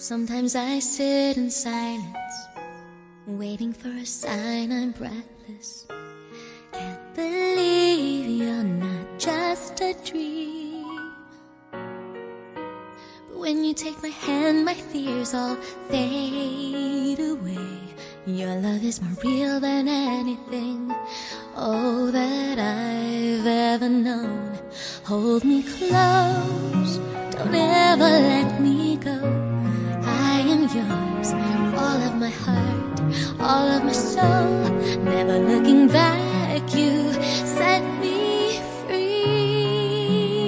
Sometimes I sit in silence, waiting for a sign. I'm breathless. Can't believe you're not just a dream. But when you take my hand, my fears all fade away. Your love is more real than anything, oh, that I've ever known. Hold me close, don't ever let me go. I am yours, all of my heart, all of my soul. Never looking back, you set me free.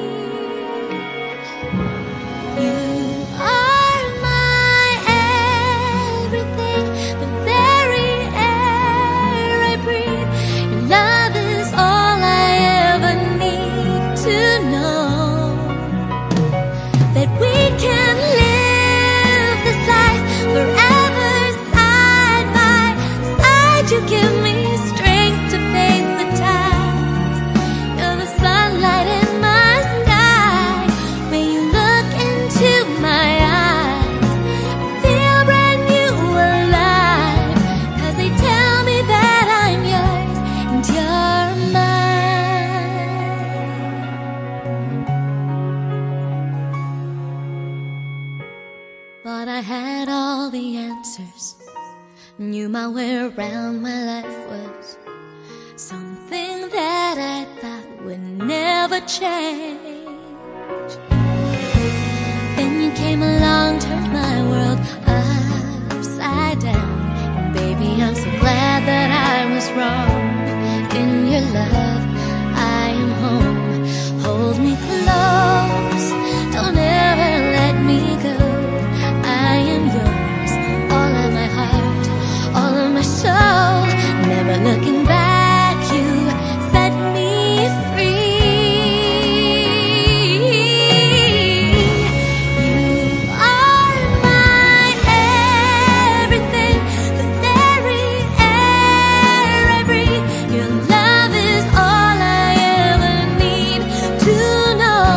You are my everything, the very air I breathe. Your love is all I ever need to know, that we can live this life forever side by side. You give me strength to face the tides. You're the sunlight in my sky. When you look into my eyes, I feel brand new, alive. 'Cause they tell me that I'm yours and you're mine. Thought I had all the answers, knew my way around my life was something that I thought would never change. Then you came along, turned my world upside down. And baby, I'm so glad that I was wrong. In your love, I am home. Hold me close, don't ever let me go. I am yours, all of my heart, all of my soul. Never looking back, you set me free. You are my everything, the very air I breathe. Your love is all I ever need to know,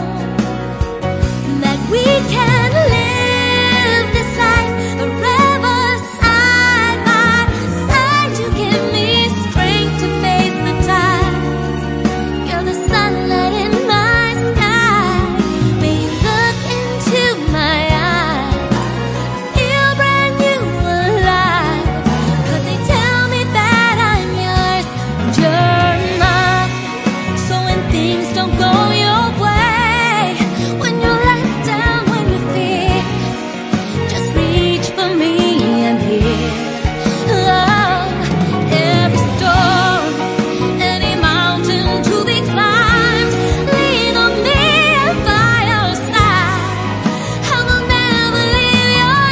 that we can live this life forever side by side. You give me strength to face the tides. You're the sunlight in my sky. When you look into my eyes, I feel brand new, alive. 'Cause they tell me that I'm yours and you're mine. So when things don't go your way, when you're let down, when you fear, just reach for me, I'm here. Oh, every storm, any mountain to be climbed, lean on me and by your side. I will never leave your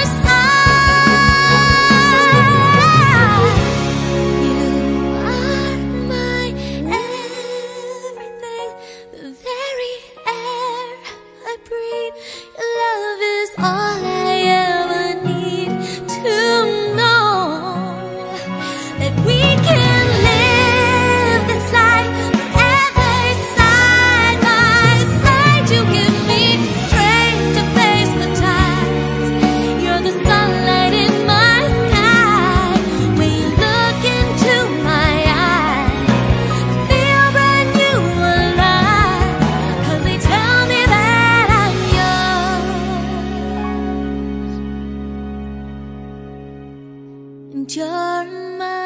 side. You are my everything, the very air I breathe. Your love is all I ever need to know, that we can live this life forever side by side. You give me strength to face the tides. You're the sunlight in my sky. When you look into my eyes, I feel brand new, alive. 'Cause they tell me that I'm yours and you're mine.